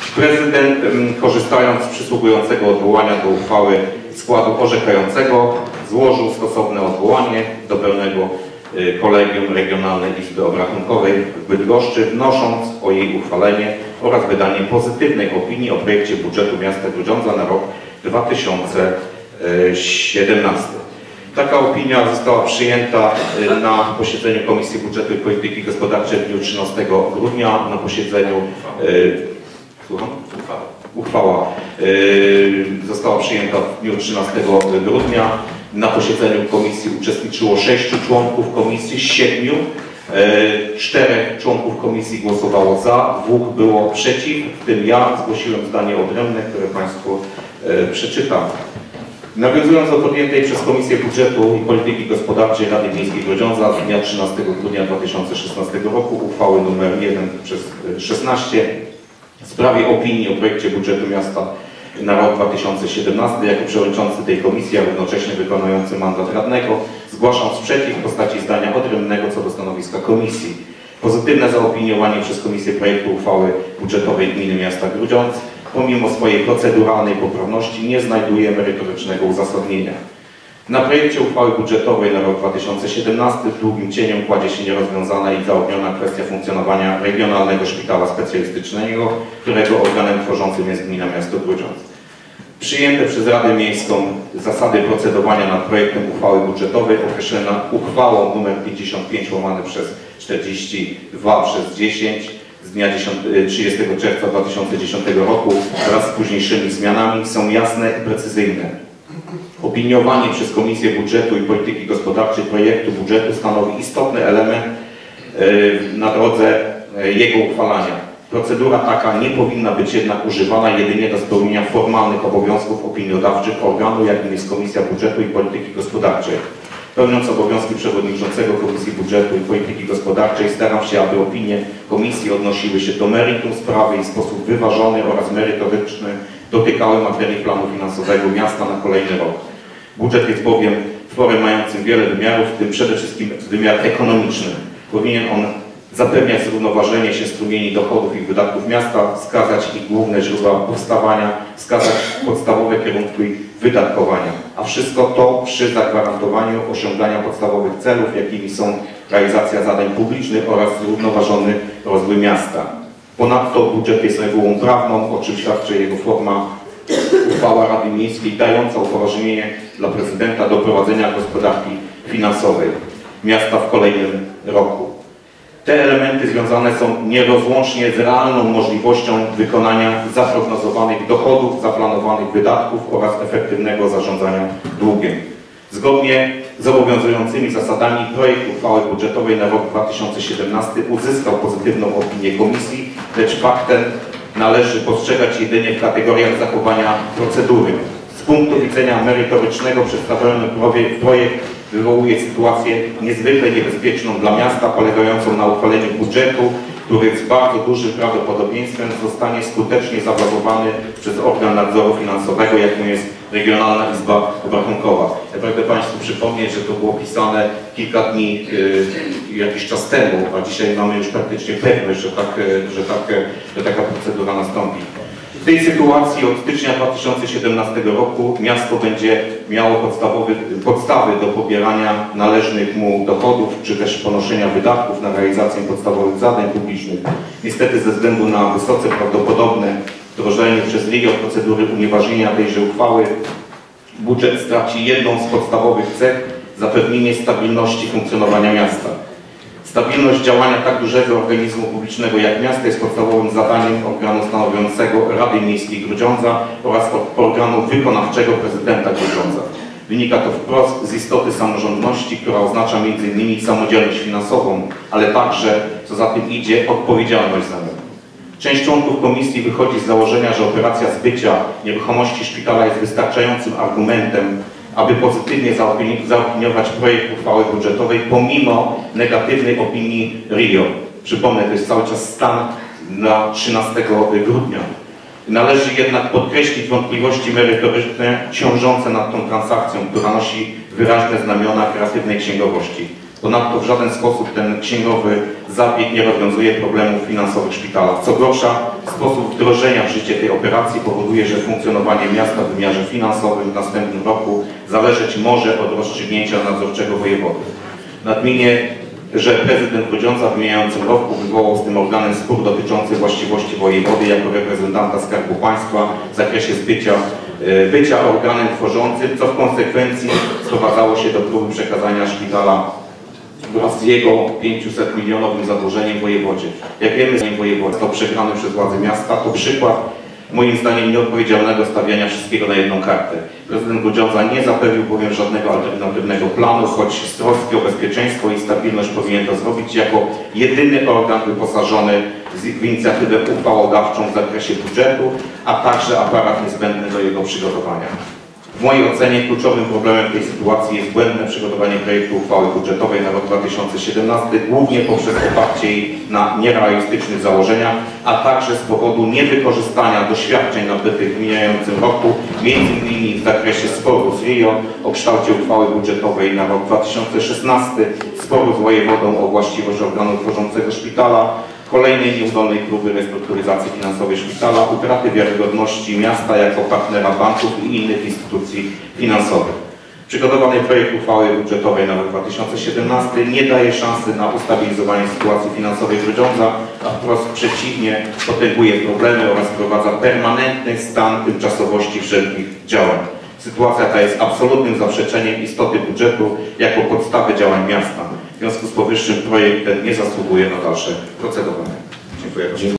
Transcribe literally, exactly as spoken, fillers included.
Prezydent, korzystając z przysługującego odwołania do uchwały składu orzekającego, złożył stosowne odwołanie do pełnego Kolegium Regionalnej Izby Obrachunkowej w Bydgoszczy, wnosząc o jej uchwalenie oraz wydanie pozytywnej opinii o projekcie budżetu miasta Grudziądza na rok dwa tysiące siedemnasty. Taka opinia została przyjęta na posiedzeniu Komisji Budżetu i Polityki Gospodarczej w dniu trzynastego grudnia, na posiedzeniu Słucham? Uchwała została przyjęta w dniu trzynastego grudnia. Na posiedzeniu komisji uczestniczyło sześciu członków komisji z siedmiu. Czterech członków komisji głosowało za, dwóch było przeciw, w tym ja zgłosiłem zdanie odrębne, które Państwu przeczytam. Nawiązując do podjętej przez Komisję Budżetu i Polityki Gospodarczej Rady Miejskiej Grudziądza z dnia trzynastego grudnia dwa tysiące szesnastego roku uchwały nr jeden przez szesnaście w sprawie opinii o projekcie budżetu miasta na rok dwa tysiące siedemnasty, jako przewodniczący tej komisji, a równocześnie wykonujący mandat radnego, zgłaszam sprzeciw w postaci zdania odrębnego co do stanowiska komisji. Pozytywne zaopiniowanie przez komisję projektu uchwały budżetowej gminy miasta Grudziądz, pomimo swojej proceduralnej poprawności, nie znajduje merytorycznego uzasadnienia. Na projekcie uchwały budżetowej na rok dwa tysiące siedemnasty długim cieniem kładzie się nierozwiązana i zaogniona kwestia funkcjonowania Regionalnego Szpitala Specjalistycznego, którego organem tworzącym jest gmina miasto Grudziądz. Przyjęte przez Radę Miejską zasady procedowania nad projektem uchwały budżetowej określone uchwałą nr pięćdziesiąt pięć łamane przez czterdzieści dwa przez dziesięć z dnia trzydziestego czerwca dwa tysiące dziesiątego roku wraz z późniejszymi zmianami są jasne i precyzyjne. Opiniowanie przez Komisję Budżetu i Polityki Gospodarczej projektu budżetu stanowi istotny element na drodze jego uchwalania. Procedura taka nie powinna być jednak używana jedynie do spełnienia formalnych obowiązków opiniodawczych organu, jakim jest Komisja Budżetu i Polityki Gospodarczej. Pełniąc obowiązki przewodniczącego Komisji Budżetu i Polityki Gospodarczej staram się, aby opinie Komisji odnosiły się do meritum sprawy i w sposób wyważony oraz merytoryczny dotykały materii planu finansowego miasta na kolejny rok. Budżet jest bowiem tworem mającym wiele wymiarów, w tym przede wszystkim wymiar ekonomiczny. Powinien on zapewniać zrównoważenie się strumieni dochodów i wydatków miasta, wskazać ich główne źródła powstawania, wskazać podstawowe kierunki wydatkowania, a wszystko to przy zagwarantowaniu osiągania podstawowych celów, jakimi są realizacja zadań publicznych oraz zrównoważony rozwój miasta. Ponadto budżet jest regułą prawną, o czym świadczy jego forma uchwała Rady Miejskiej dająca upoważnienie dla prezydenta do prowadzenia gospodarki finansowej miasta w kolejnym roku. Te elementy związane są nierozłącznie z realną możliwością wykonania zaprognozowanych dochodów, zaplanowanych wydatków oraz efektywnego zarządzania długiem. Zgodnie z obowiązującymi zasadami projekt uchwały budżetowej na rok dwa tysiące siedemnasty uzyskał pozytywną opinię komisji, lecz fakt ten należy postrzegać jedynie w kategoriach zachowania procedury. Z punktu widzenia merytorycznego przedstawiony projekt wywołuje sytuację niezwykle niebezpieczną dla miasta, polegającą na uchwaleniu budżetu, który z bardzo dużym prawdopodobieństwem zostanie skutecznie zablokowany przez organ nadzoru finansowego, jakim jest Regionalna Izba Obrachunkowa. Ja pragnę Państwu przypomnieć, że to było pisane kilka dni, yy, jakiś czas temu, a dzisiaj mamy już praktycznie pewność, że, tak, że, tak, że taka procedura nastąpi. W tej sytuacji od stycznia dwa tysiące siedemnastego roku miasto będzie miało podstawowy, podstawy do pobierania należnych mu dochodów, czy też ponoszenia wydatków na realizację podstawowych zadań publicznych. Niestety ze względu na wysoce prawdopodobne wdrożenie przez R I O procedury unieważnienia tejże uchwały, budżet straci jedną z podstawowych cech, zapewnienie stabilności funkcjonowania miasta. Stabilność działania tak dużego organizmu publicznego jak miasto jest podstawowym zadaniem organu stanowiącego Rady Miejskiej Grudziądza oraz organu wykonawczego prezydenta Grudziądza. Wynika to wprost z istoty samorządności, która oznacza między innymi samodzielność finansową, ale także, co za tym idzie, odpowiedzialność za nią. Część członków komisji wychodzi z założenia, że operacja zbycia nieruchomości szpitala jest wystarczającym argumentem, aby pozytywnie zaopiniować projekt uchwały budżetowej pomimo negatywnej opinii R I O. Przypomnę, to jest cały czas stan na trzynastego grudnia. Należy jednak podkreślić wątpliwości merytoryczne ciążące nad tą transakcją, która nosi wyraźne znamiona kreatywnej księgowości. Ponadto w żaden sposób ten księgowy zabieg nie rozwiązuje problemów finansowych szpitala. Co gorsza, sposób wdrożenia w życie tej operacji powoduje, że funkcjonowanie miasta w wymiarze finansowym w następnym roku zależeć może od rozstrzygnięcia nadzorczego wojewody. Nadmienię, że prezydent Grudziądza w mijającym roku wywołał z tym organem spór dotyczący właściwości wojewody jako reprezentanta Skarbu Państwa w zakresie zbycia, bycia organem tworzącym, co w konsekwencji sprowadzało się do próby przekazania szpitala wraz z jego pięciuset milionowym zadłużeniem wojewodzie. Jak wiemy, wojewodzie to przegrany przez władze miasta, to przykład moim zdaniem nieodpowiedzialnego stawiania wszystkiego na jedną kartę. Prezydent Grudziądza nie zapewnił bowiem żadnego alternatywnego planu, choć z troski o bezpieczeństwo i stabilność powinien to zrobić jako jedyny organ wyposażony w inicjatywę uchwałodawczą w zakresie budżetu, a także aparat niezbędny do jego przygotowania. W mojej ocenie kluczowym problemem tej sytuacji jest błędne przygotowanie projektu uchwały budżetowej na rok dwa tysiące siedemnasty, głównie poprzez oparcie jej na nierealistycznych założeniach, a także z powodu niewykorzystania doświadczeń nabytych w mijającym roku, między innymi w zakresie sporu z R I O o kształcie uchwały budżetowej na rok dwa tysiące szesnasty, sporu z wojewodą o właściwość organu tworzącego szpitala, kolejnej nieudolnej próby restrukturyzacji finansowej szpitala, utraty wiarygodności miasta jako partnera banków i innych instytucji finansowych. Przygotowany projekt uchwały budżetowej na rok dwa tysiące siedemnasty nie daje szansy na ustabilizowanie sytuacji finansowej Grudziądza, a wprost przeciwnie, potęguje problemy oraz wprowadza permanentny stan tymczasowości wszelkich działań. Sytuacja ta jest absolutnym zaprzeczeniem istoty budżetu jako podstawy działań miasta. W związku z powyższym projekt ten nie zasługuje na dalsze procedowanie. Dziękuję bardzo.